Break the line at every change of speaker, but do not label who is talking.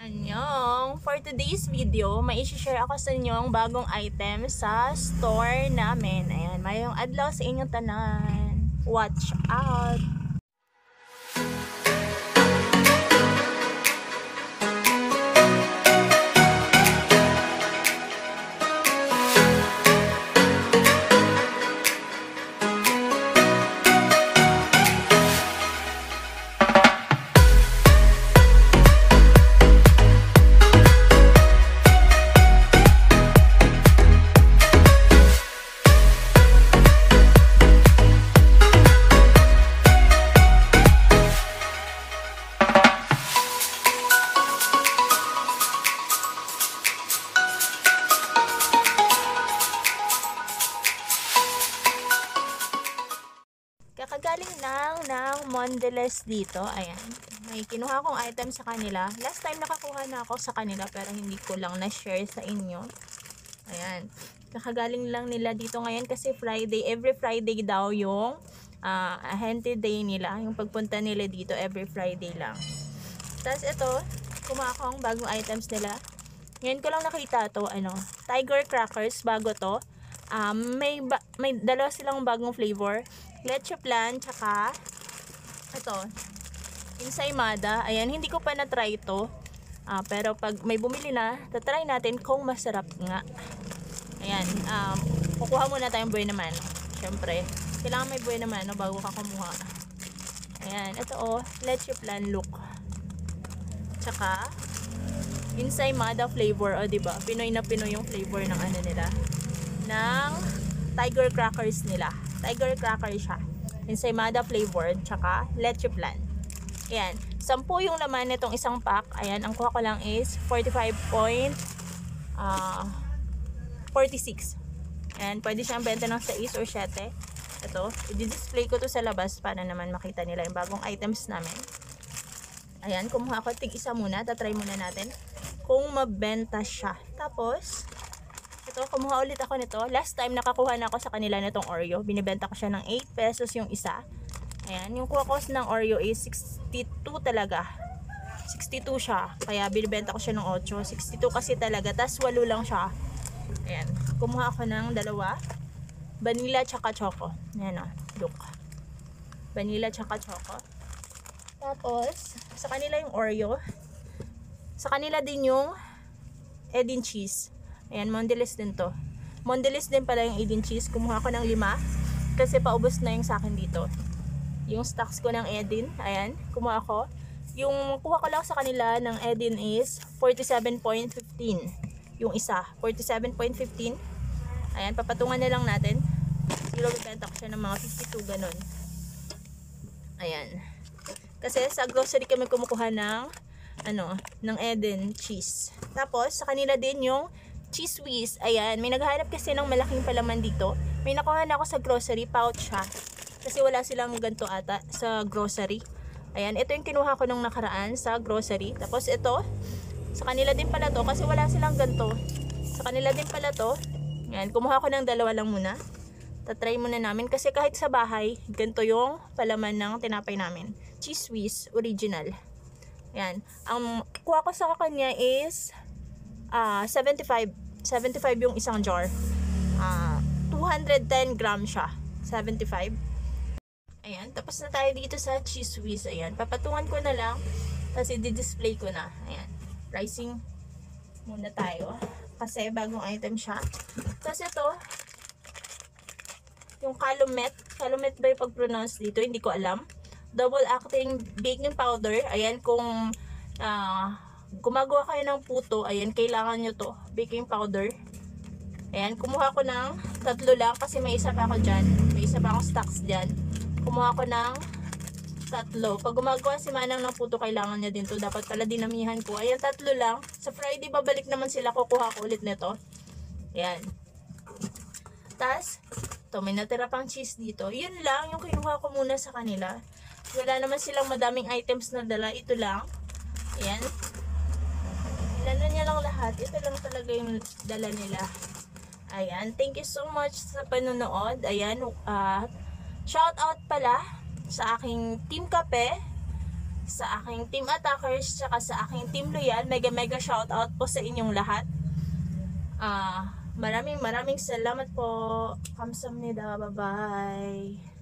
Anyong, for today's video, may i-share ako sa inyo ang bagong item sa store namin. Ayan, mayroong adlaw sa inyong tanan. Watch out! Kakagaling lang ng Mondelez dito. Ayan. May kinuha kong item sa kanila. Last time nakakuha na ako sa kanila pero hindi ko lang na-share sa inyo. Ayan. Kakagaling lang nila dito ngayon kasi Friday. Every Friday daw yung ahente day nila. Yung pagpunta nila dito every Friday lang. Tapos ito, kumuha akong bagong items nila. Ngayon ko lang nakita to, tiger crackers, bago to. May dalawa silang bagong flavor. Leche plan, tsaka ito, ensaymada. Ayan, hindi ko pa na-try ito. Pero pag may bumili na, tatry natin kung masarap nga. Ayan, kukuha muna tayong buhay naman. Siyempre, kailangan may buhay naman bago ka kumuha. Ayan, ito leche plan look. Tsaka, ensaymada flavor. Diba? Pinoy na Pinoy yung flavor ng nila. Ng tiger crackers nila. Tiger cracker siya. Ensaymada flavored, tsaka leche plan. Ayan. 10 yung laman nitong isang pack. Ayan. Ang kuha ko lang is 45.46. Ayan. Pwede siyang benta ng 6 or 7. Ito. I-display ko to sa labas para naman makita nila yung bagong items namin. Ayan. Kumuha ko tig-isa muna. Tatry muna natin kung mabenta siya. Tapos, ito, kumuha ulit ako nito. Last time nakakuha na ako sa kanila nitong Oreo. Binibenta ko siya ng 8 pesos yung isa. Ayan, yung kuha ko ng Oreo is 62 talaga. 62 siya. Kaya binibenta ko siya ng 8. 62 kasi talaga. Tas 8 lang siya. Ayan, kumuha ako ng dalawa. Vanilla tsaka choco. Ayan look. Vanilla tsaka choco. Tapos, sa kanila yung Oreo. Sa kanila din yung Edin cheese. Ayan, Mondelez din to. Mondelez din pala yung Edin cheese. Kumuha ko ng 5 kasi paubos na yung sa akin dito. Yung stocks ko ng Edin, ayan, kumuha ko. Yung kuha ko lang sa kanila ng Edin is 47.15. Yung isa, 47.15. Ayan, papatungan na lang natin. Siguro bibenta ko siya ng mga 52 ganon. Ayan. Kasi sa grocery kami kumukuha ng ng Edin cheese. Tapos sa kanila din yung cheese whiz. Ayan, may naghahanap kasi ng malaking palaman dito. May nakuha na ako sa grocery, pouch siya. Kasi wala silang ganito ata sa grocery. Ayan, ito yung kinuha ko nung nakaraan sa grocery. Tapos ito, sa kanila din pala to kasi wala silang ganito. Sa kanila din pala to. Ayan, kumuha ko ng 2 lang muna. Tatry muna namin kasi kahit sa bahay, ganito yung palaman ng tinapay namin. Cheese whiz, original. Ayan, ang kuha ko sa kanya is 75 yung isang jar. 210 grams siya. 75. Ayan, tapos na tayo dito sa cheese whiz. Ayan, papatungan ko na lang tapos i-display ko na. Ayan, pricing muna tayo kasi bagong item siya. Tapos ito yung calumet ba yung pag-pronounce dito, hindi ko alam. Double acting baking powder. Ayan, kung gumagawa kayo ng puto, ayan, kailangan nyo to, baking powder. Ayan, kumuha ko ng 3 lang kasi may isa pa ako dyan. May isa pa akong stocks dyan. Kumuha ko ng 3. Pag gumagawa si Manang ng puto, kailangan niya din to. Dapat pala dinamihan ko. Ayan, 3 lang. Sa Friday, babalik naman sila. Kukuha ko ulit nito. Ayan. Tapos, ito, may natira pang cheese dito. Yun lang, yung kinuha ko muna sa kanila. Wala naman silang madaming items na dala. Ito lang. Ayan. Ilano niya lang lahat. Ito lang talaga yung dala nila. Ayan. Thank you so much sa panonood. Ayan. Shout out pala sa aking Team Kape, sa aking team attackers, tsaka sa aking team loyal. Mega mega shoutout po sa inyong lahat. Maraming salamat po. Kamsahamnida. Bye-bye.